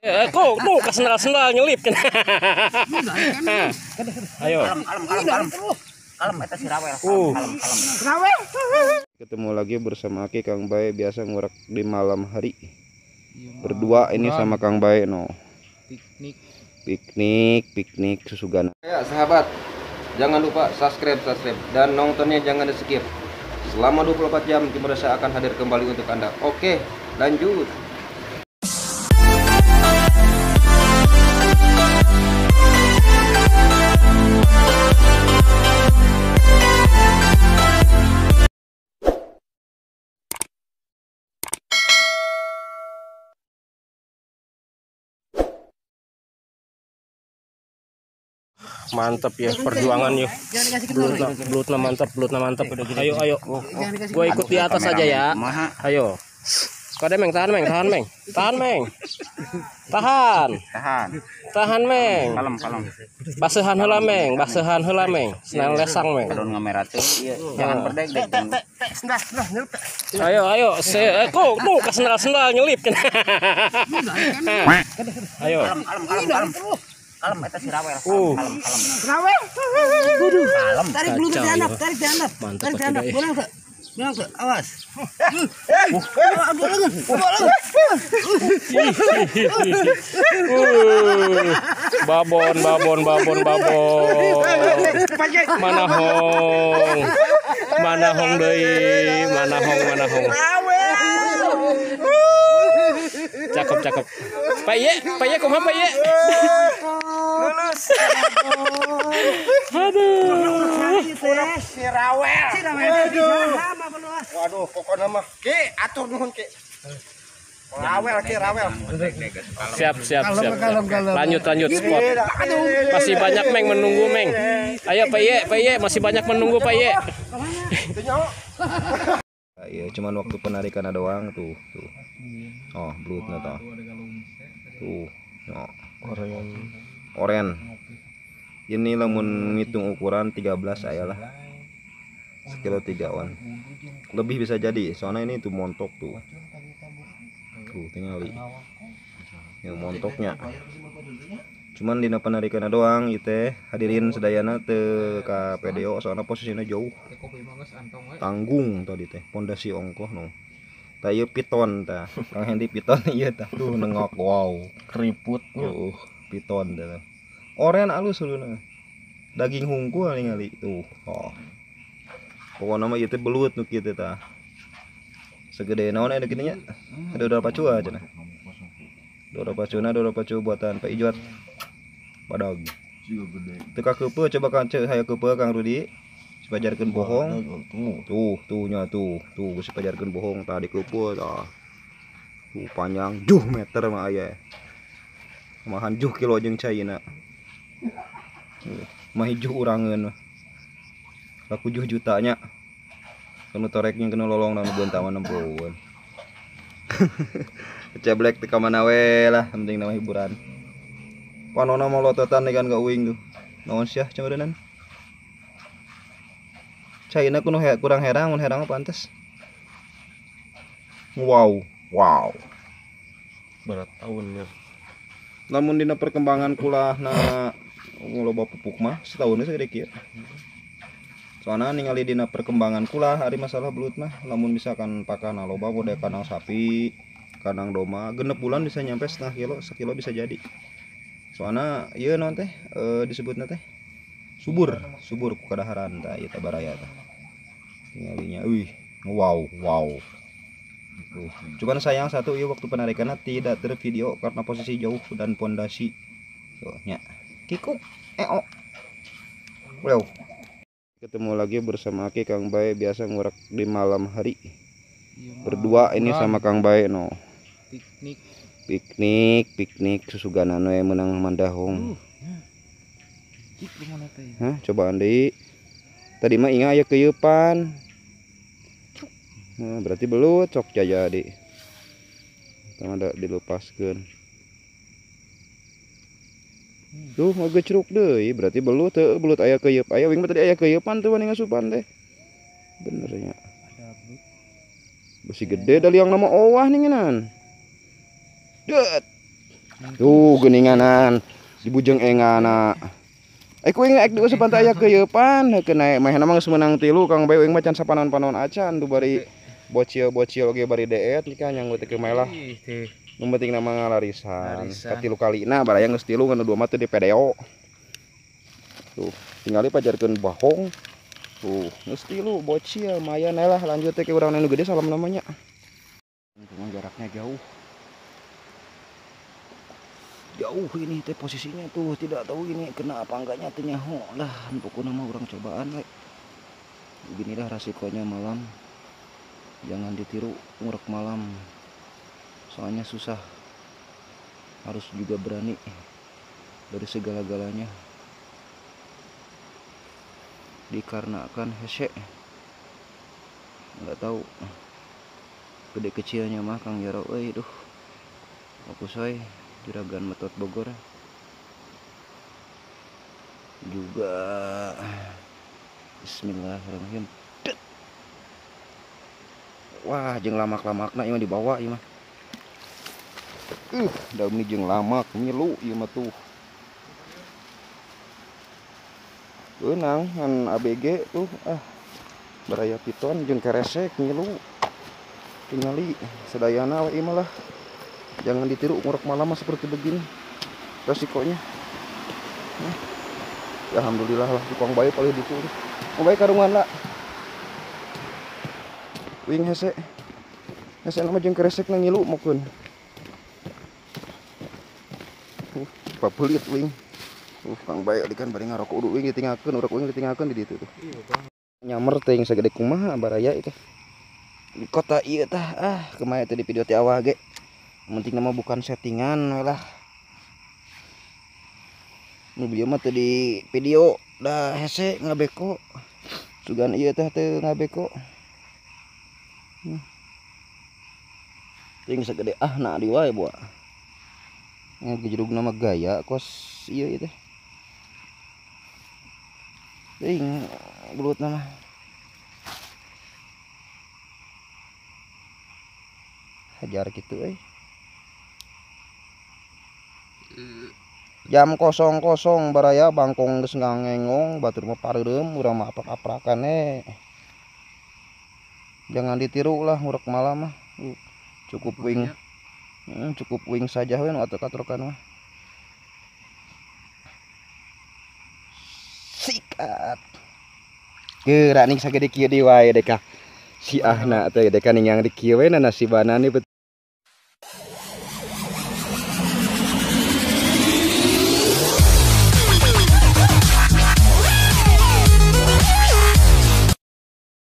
Kok tuh sendal nyelip kan. Ayo. Kalem eta si Rawel. Rawel. Ketemu lagi bersama Aki Kang Bae, biasa ngurak di malam hari. Berdua ini sama Kang Bae no. Piknik susugana. Ya sahabat, jangan lupa subscribe dan nontonnya jangan di skip. Selama 24 jam Kimura saya akan hadir kembali untuk Anda. Oke, lanjut. Mantap ya perjuangan yuk. Belutna mantap. Ayo. Gue ikut di atas aja ya. Ayo. Kade Meng, tahan Meng. Tahan Meng. Kalem. Basehan heula Meng. Senang lesang Meng. Kadon ngamera teh ieu. Jangan berdeg-deg. Ayo. Kok tuh sendal nyelip kan. Ayo. Kalem eta si Rawel. Rawel. Kalem. Tarik dulu dianap. Mantap Bilang ke, awas. Babon. Manahong deui, manahong. Cakep. Pak Ye kumaha Pak Ye? Lulus. Aduh. Si Rawel. Waduh, pokoknya mah Ki, atur nuhun Ki. Rawel. Siap. Lanjut spot. Masih banyak Meng menunggu Meng. Ayo Pak Ye, masih banyak menunggu Pak Ye. Iya, cuman waktu penarikan doang tuh. Oh, belutnya tuh. Tuh. Oh, oren. Ini lamun ngitung ukuran 13 aya lah. Sekilo 3-an. Lebih bisa jadi, soalnya ini tuh montok tuh. Tuh, tinggal yang montoknya. Cuman dina penarikan doang ieu hadirin sedayana teu ka PDO soalnya posisinya jauh. Tanggung tadi teh, pondasi ongkoh no. Tah ieu piton tah. Kang Hendi piton ieu tah. Tuh nengok wow, keriput. Piton tah. Oren alus uluna. Daging hungkul ningali tuh. Oh. Pokokna mah ieu teh belut nu kieu teh tah. Segede naon aya kitu nya? Ada dodol pacua cenah. Dodol pacu buatan Pak Ijot. Badag. Teu ka keupeu coba kan hayang keupeu Kang Rudi. Sipajarkeun bohong. Tuh geus sipajarkeun bohong tah dikeupeu tah. Tuh panjang 7 meter mah aya. Kumahan 7 kilo jeung caina. Mah hiju urangeun. Laku 7 jutanya. Kanu toreknya kena lolong nang beuntawan 60-an. Ceblek teh ka mana we lah, penting nama hiburan. Panona molototan kan gak uing tuh. Naon sia cameureunana? Caina kuno kurang herang, mun herang mah pantes. Wow. Berat tahun ya. Lamun dina perkembangan kulahna loba pupuk mah setahun segede kieu. Soalnya ningali dina perkembangan kulah hari masalah belut mah lamun misalkan pakana loba model kandang sapi, kandang domba genep bulan bisa nyampe setengah kilo bisa jadi. Soalnya ieu naon teh disebutna teh subur ku kadaharan tah ieu teh baraya tah. Tingalinya wow. Cuman sayang satu ieu waktu penarikanna tidak tervideo karena posisi jauh dan pondasi. Tuh nya. Kikuk Wow. Ketemu lagi bersama Aki Kang Bae, biasa ngurak di malam hari. Berdua ini sama Kang Bae no. Piknik susugana we menang mandahong. Hah, cobaan deui. Tadi mah ingat aya keueupan. Nah, berarti belut cok jadi. Tang ada dilepaskeun. Tuh ngegecruk deui, berarti belut aya keueup. Aya wing tadi aya keueupan teh wani ngasupan teh. Bener nya. Besi gede dari yang nama owah nih ngenan. Det. Tuh geuninganan di bujeng engana. Kuing ek deui sepantai aya keueupan kena meh na mah geus meunang 3 Kang Bae uing mah can sapanon-panon acan tu bari bocil-bocil ge bari deet nya nyanggut ke melah. Nu penting nama ngalarisan. Katilu kalina baraya geus 3 ngan 2 mah teu dipedeo. Tuh, tinggali pajarkeun bahong. Tuh, geus 3 bocil lumayan lah lanjut teh ke urang nu gede salam namanya. Jaraknya jauh. Jauh ini teh posisinya tuh, tidak tahu ini kena apa enggaknya teh nyaho lah. Pokoknya mah urang cobaan we. Beginilah resikonya malam. Jangan ditiru ngurek malam. Soalnya susah. Harus juga berani dari segala-galanya. Dikarenakan hese. Enggak tahu gede kecilnya mah Kang Jaro euy duh. Fokus we Juragan Metot Bogor. Juga bismillahirrahmanirrahim. Wah, jeung lamak-lamakna ieu mah dibawa ieu mah. Daun ini jeung lamak ngilu ieu mah tuh. Beunang ngan ABG tuh baraya piton jeung keresek ngilu. Tingali sedayana we mah lah. Jangan ditiru ngurek malam seperti begini resikonya. Ya alhamdulillah lah tukang bae paling ditulis. Kang Bae karungan lah. Wing hese. Hese nama jeung keresek na ngilu mokeun. Papelit wing. Kang Bae dikan bari ngarokok udah wing ditinggalkeun, urek wing ditinggalkeun di ditu tuh. Nyamer teh sagede kumaha baraya itu. Di kota ieu tah kemae teh di video teh awal ge. Penting nama bukan settingan we lah. Nu bieu mah teh di video dah hese ngabeko. Sugan ieu teh teu ngabeko. Ting sagede ahna di wae buah. Ngejrug nama gaya kos ieu teh. Ting belut nama. Hajar gitu Jam 00 baraya bangkong geus ngangengong batur mah pareureum urang mah aprak-aprakan Jangan ditiru lah ngurek malam mah. Cukup wing. Cukup wing saja we nu atrok-atrokan mah. Sikat. Geura ning sagede kieu di wae deka. Si ahna teh deka ningang di kieu we nasibana nih